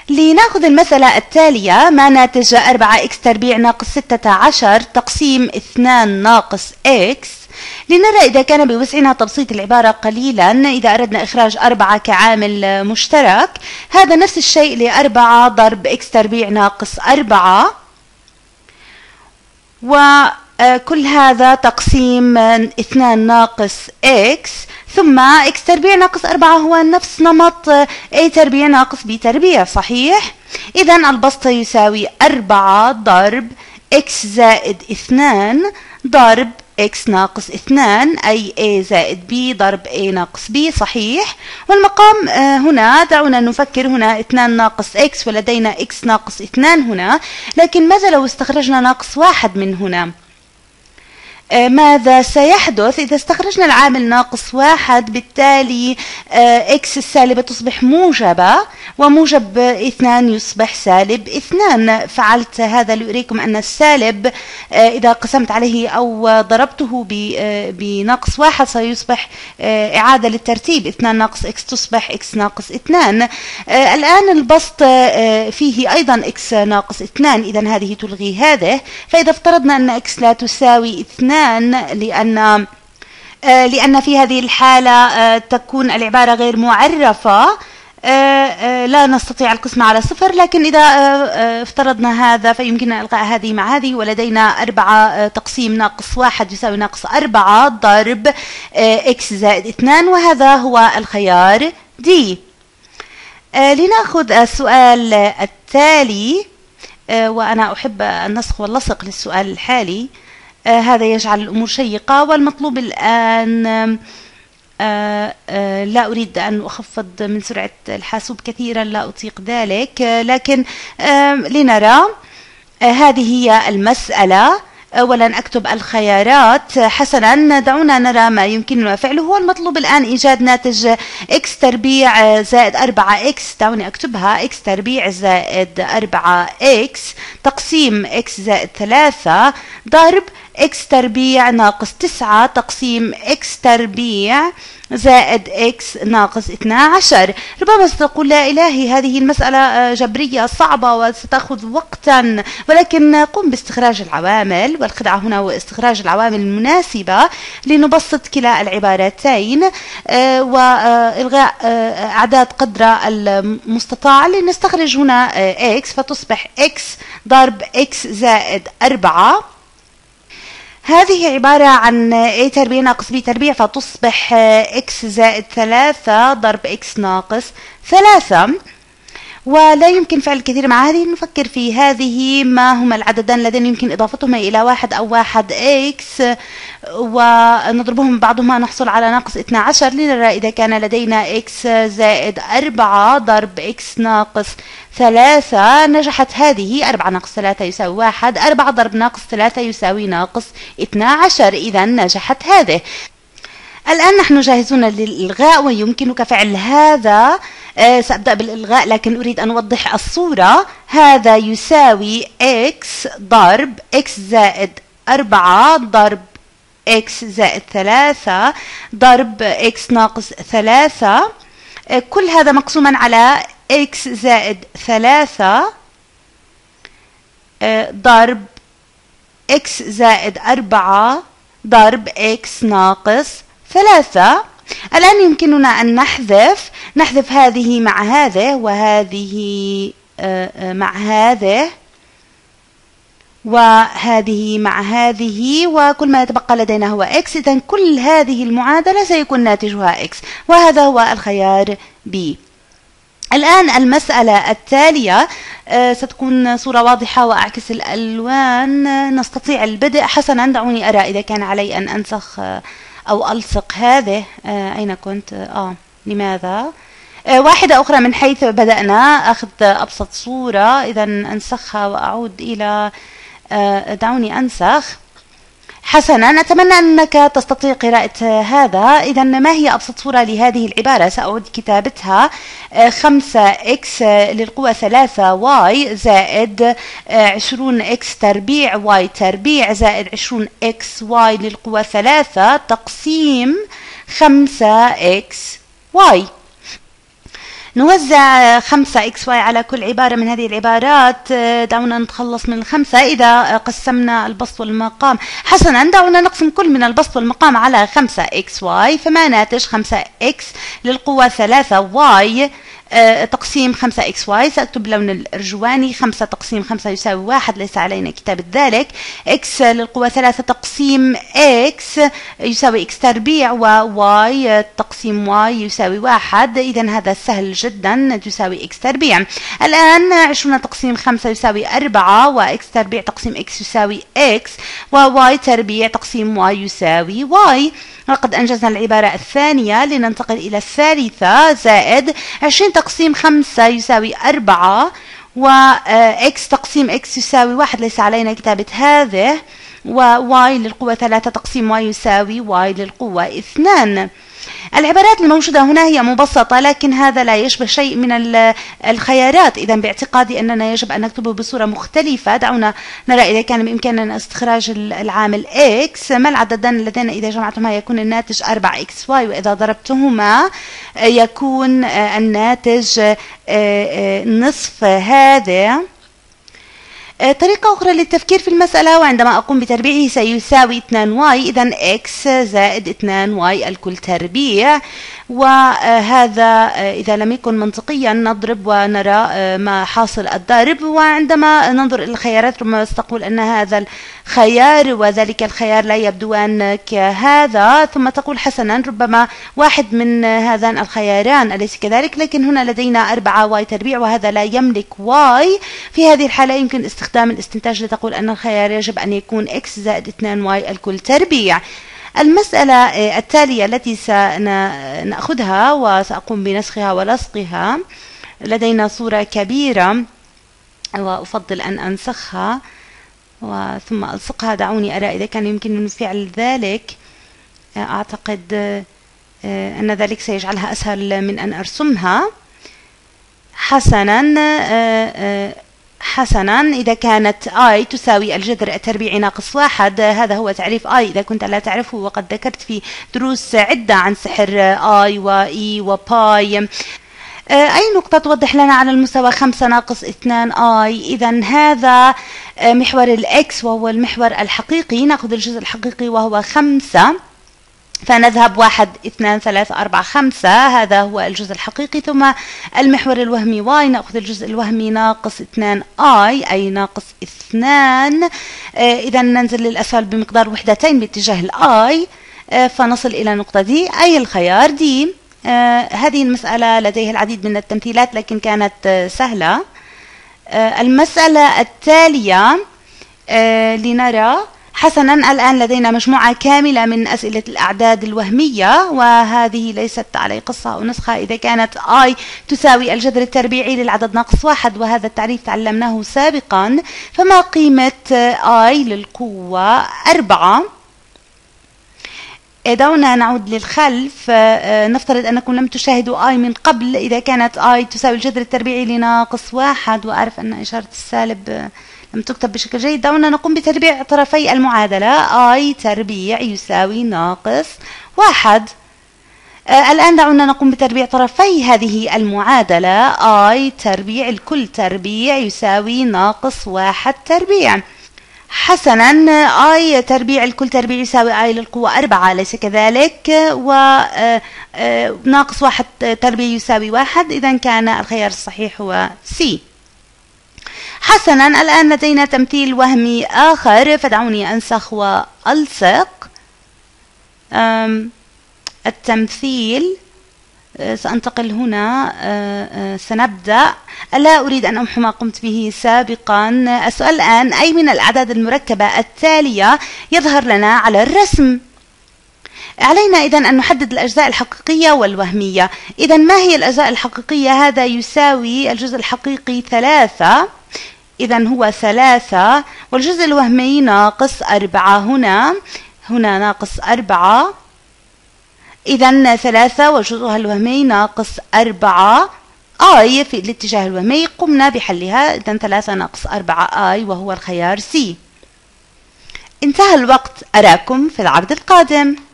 لنأخذ المسألة التالية: ما ناتج 4x تربيع ناقص 16 تقسيم 2 ناقص x. لنرى إذا كان بوسعنا تبسيط العبارة قليلا إذا أردنا إخراج 4 كعامل مشترك. هذا نفس الشيء ل4 ضرب x تربيع ناقص 4، وكل هذا تقسيم 2 ناقص x، ثم x تربيع ناقص 4 هو نفس نمط a تربيع ناقص b تربيع، صحيح؟ إذا البسط يساوي 4 ضرب x زائد 2 ضرب x ناقص 2، أي a زائد b ضرب a ناقص b، صحيح؟ والمقام هنا دعونا نفكر، هنا 2 ناقص x ولدينا x ناقص 2 هنا، لكن ماذا لو استخرجنا ناقص 1 من هنا؟ ماذا سيحدث إذا استخرجنا العامل ناقص 1؟ بالتالي x السالبة تصبح موجبة، وموجب 2 يصبح سالب 2. فعلت هذا لأريكم أن السالب إذا قسمت عليه أو ضربته بناقص 1 سيصبح إعادة للترتيب، 2 ناقص x تصبح x ناقص 2. الآن البسط فيه أيضا x ناقص 2، إذا هذه تلغي هذه. فإذا افترضنا أن x لا تساوي 2 لأن في هذه الحالة تكون العبارة غير معرفة، لا نستطيع القسمة على 0. لكن إذا افترضنا هذا فيمكننا إلغاء هذه مع هذه، ولدينا 4 تقسيم ناقص 1 يساوي ناقص 4 ضرب x زائد 2، وهذا هو الخيار D. لنأخذ السؤال التالي، وأنا أحب النسخ واللصق للسؤال الحالي، هذا يجعل الأمور شيقة. والمطلوب الآن لا أريد أن أخفض من سرعة الحاسوب كثيرا، لا أطيق ذلك، لكن لنرى. هذه هي المسألة. ولن أكتب الخيارات. حسنا، دعونا نرى ما يمكننا فعله. هو المطلوب الآن إيجاد ناتج x تربيع زائد 4x. دعوني أكتبها: x تربيع زائد 4x تقسيم x زائد 3 ضرب x تربيع ناقص 9 تقسيم x تربيع زائد x ناقص 12. ربما ستقول: لا إلهي، هذه المسألة جبرية صعبة وستأخذ وقتا، ولكن قم باستخراج العوامل، والخدعة هنا هو استخراج العوامل المناسبة لنبسط كلا العبارتين وإلغاء أعداد قدر المستطاع لنستخرج هنا x، فتصبح x ضرب x زائد 4. هذه عبارة عن a تربيع ناقص b تربيع، فتصبح x زائد 3 ضرب x ناقص 3. ولا يمكن فعل الكثير مع هذه. نفكر في هذه: ما هما العددان اللذين يمكن إضافتهما إلى 1 أو 1x ونضربهم بعضهما نحصل على ناقص 12. لنرى إذا كان لدينا x زائد 4 ضرب x ناقص 3 نجحت هذه. 4 ناقص 3 يساوي 1، 4 ضرب ناقص 3 يساوي ناقص 12، إذا نجحت هذه. الآن نحن جاهزون للإلغاء ويمكنك فعل هذا. سأبدأ بالإلغاء لكن أريد أن أوضح الصورة. هذا يساوي x ضرب x زائد 4 ضرب x زائد 3 ضرب x ناقص 3، كل هذا مقسوما على x زائد 3 ضرب x زائد 4 ضرب x ناقص 3. الآن يمكننا أن نحذف هذه مع هذه، وهذه مع هذه، وهذه مع هذه، وكل ما يتبقى لدينا هو x. إذن كل هذه المعادلة سيكون ناتجها x، وهذا هو الخيار B. الآن المسألة التالية ستكون صورة واضحة وأعكس الألوان. نستطيع البدء. حسنا، دعوني أرى إذا كان علي أن أنسخ أو ألصق هذه. أين كنت؟ لماذا؟ واحدة أخرى من حيث بدأنا. أخذ أبسط صورة، إذا أنسخها وأعود إلى دعوني أنسخ. حسنا، أتمنى أنك تستطيع قراءة هذا. إذا ما هي أبسط صورة لهذه العبارة؟ سأعود كتابتها: 5x للقوة 3y زائد 20x تربيع y تربيع زائد 20xy للقوة 3 تقسيم 5xy. نوزع 5 XY على كل عبارة من هذه العبارات. دعونا نتخلص من الخمسة إذا قسمنا البسط والمقام. حسنا، دعونا نقسم كل من البسط والمقام على 5 XY، فما ناتج 5X للقوة 3Y تقسيم 5 XY. سأكتب باللون الأرجواني 5 تقسيم 5 يساوي 1، ليس علينا كتابة ذلك. X للقوة 3 تقسيم X يساوي X تربيع، و Y تقسيم Y يساوي 1. إذا هذا سهل جدا، تساوي X تربيع. الآن 20 تقسيم 5 يساوي 4، و X تربيع تقسيم X يساوي X، و Y تربيع تقسيم Y يساوي Y. لقد أنجزنا العبارة الثانية، لننتقل إلى الثالثة. زائد 20 تقسيم 5 يساوي 4، و X تقسيم X يساوي 1، ليس علينا كتابة هذه، و Y للقوة 3 تقسيم Y يساوي Y للقوة 2. العبارات الموجودة هنا هي مبسطة، لكن هذا لا يشبه شيء من الخيارات. إذا باعتقادي أننا يجب أن نكتبه بصورة مختلفة. دعونا نرى إذا كان بإمكاننا استخراج العامل X. ما العددان اللذان إذا جمعتهما يكون الناتج 4XY، وإذا ضربتهما يكون الناتج نصف هذا. طريقة أخرى للتفكير في المسألة، وعندما أقوم بتربيعه سيساوي 2y، إذا x زائد 2y الكل تربيع. وهذا إذا لم يكن منطقيا نضرب ونرى ما حاصل الضرب. وعندما ننظر إلى الخيارات ربما تقول أن هذا الخيار وذلك الخيار لا يبدوان كهذا، ثم تقول حسنا ربما واحد من هذان الخياران، أليس كذلك؟ لكن هنا لدينا 4y تربيع وهذا لا يملك y. في هذه الحالة يمكن استخدام الاستنتاج لتقول أن الخيار يجب أن يكون x زائد 2y الكل تربيع. المسألة التالية التي سنأخذها وسأقوم بنسخها ولصقها، لدينا صورة كبيرة وأفضل أن أنسخها ثم ألصقها. دعوني أرى إذا كان يمكن فعل ذلك. أعتقد أن ذلك سيجعلها أسهل من أن أرسمها. حسنا، إذا كانت I تساوي الجذر التربيعي ناقص 1، هذا هو تعريف I إذا كنت لا تعرفه، وقد ذكرت في دروس عدة عن سحر I و E و باي. أي نقطة توضح لنا على المستوى 5 ناقص 2I؟ إذا هذا محور الإكس وهو المحور الحقيقي. نأخذ الجزء الحقيقي وهو 5، فنذهب 1 2 3 4 5، هذا هو الجزء الحقيقي. ثم المحور الوهمي y، نأخذ الجزء الوهمي ناقص 2i أي ناقص 2. إذا ننزل للأسفل بمقدار وحدتين باتجاه الI، فنصل إلى نقطة دي أي الخيار دي. هذه المسألة لديها العديد من التمثيلات لكن كانت سهلة. المسألة التالية لنرى. حسنا، الآن لدينا مجموعة كاملة من أسئلة الأعداد الوهمية، وهذه ليست علي قصة أو نسخة. إذا كانت I تساوي الجذر التربيعي للعدد ناقص 1، وهذا التعريف تعلمناه سابقا، فما قيمة I للقوة 4؟ دعونا نعود للخلف. نفترض أنكم لم تشاهدوا I من قبل. إذا كانت I تساوي الجذر التربيعي لناقص 1، وأعرف أن إشارة السالب لم تكتب بشكل جيد، دعونا نقوم بتربيع طرفي المعادلة. I تربيع يساوي ناقص 1. الآن دعونا نقوم بتربيع طرفي هذه المعادلة. I تربيع الكل تربيع يساوي ناقص 1 تربيع. حسنا، I تربيع الكل تربيع يساوي I للقوة 4، أليس كذلك؟ وناقص 1 تربيع يساوي 1. إذا كان الخيار الصحيح هو C. حسنا، الآن لدينا تمثيل وهمي آخر، فدعوني أنسخ وألصق التمثيل. سأنتقل هنا. سنبدأ. لا أريد أن أمحو ما قمت به سابقا. السؤال الآن: أي من الأعداد المركبة التالية يظهر لنا على الرسم؟ علينا إذن أن نحدد الأجزاء الحقيقية والوهمية. إذن ما هي الأجزاء الحقيقية؟ هذا يساوي الجزء الحقيقي 3، إذن هو 3، والجزء الوهمي ناقص 4. هنا ناقص 4، إذن 3 وجزءها الوهمي ناقص 4 I في الاتجاه الوهمي. قمنا بحلها. إذن 3 ناقص 4 I وهو الخيار C. انتهى الوقت. أراكم في العرض القادم.